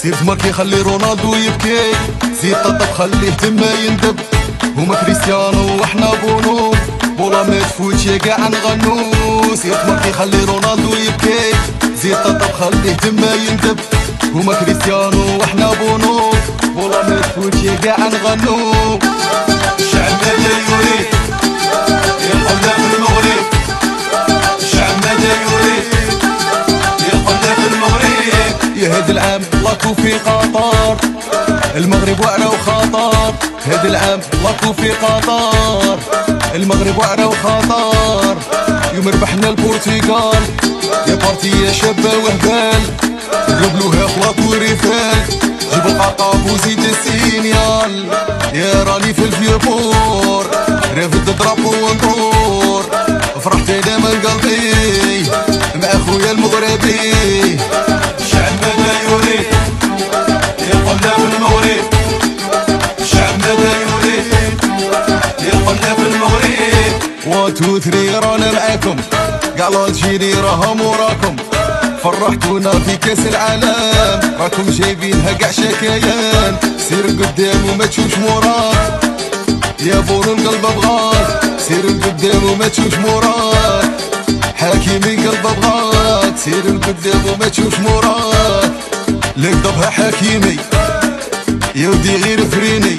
سيرت ماركي خلي رونالدو يبكي، زيد طبطب خليه تما يندب. هما كريستيانو واحنا بونو، بولا ما تفوتش يا قاع نغنو. سيرت ماركي خلي رونالدو يبكي، زيد طبطب خليه تما يندب. هما كريستيانو واحنا بونو، بولا ما تفوتش يا قاع نغنو. الشعب ماذا يريد يقولنا في المغرب، الشعب ماذا يريد يقولنا في المغرب. يا هاد العام لاكو في قطر، المغرب وعرة وخطر. هاد العام لاكو في قطر، المغرب وعرة وخطر. يوم ربحنا البرتغال يا بارتي يا شابة وهبال، قبلوها خلاط وريفال. جيبوا القرقاق وزيد السينيال، يا راني في الفيبور رافد الدرابو ونطور. فرحت انا من قلبي مع خويا المغربي. الشعب ماذا يريد يقولنا في المغرب، الشعب ماذا يريد يقولنا في المغرب. 1 2 3 رانا معاكم، قاع الجيري راها موراكم. فرحتونا في كاس العالم، راكم جايبينها قاع شكايان. سير قدام وما تشوفش موراك، يا بونو القلب بغاك. سير قدام وما تشوفش موراك، حكيمي قلب بغاك. سير قدام وما تشوفش موراك، لك ضبها حكيمي يا ودي غير فريني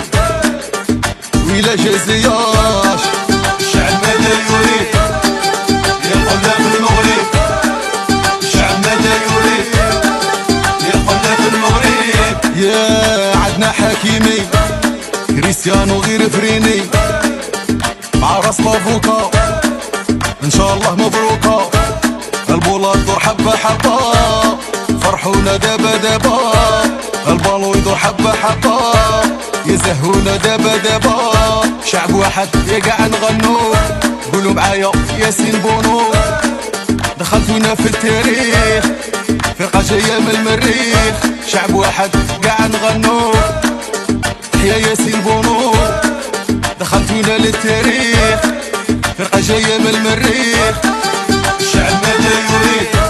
ويلا جازياش. الشعب ماذا يريد يقولنا في المغرب، الشعب ماذا يريد يقولنا في المغرب. يا عدنا حكيمي كريستيانو غير فريني، مع راس لافوكا ان شاء الله مبروكا. البولات دور حبة حبة، فرحونا دابا دابا. البالون يدور حبة حبة، يزهونا دابا دابا. شعب واحد يا قاع نغنو، قولوا معايا ياسين بونو. دخلتونا في التاريخ، فرقة جاية من المريخ. شعب واحد قاع نغنو، يا ياسين بونو. دخلتونا للتاريخ، فرقة جاية من المريخ. الشعب ماذا يريد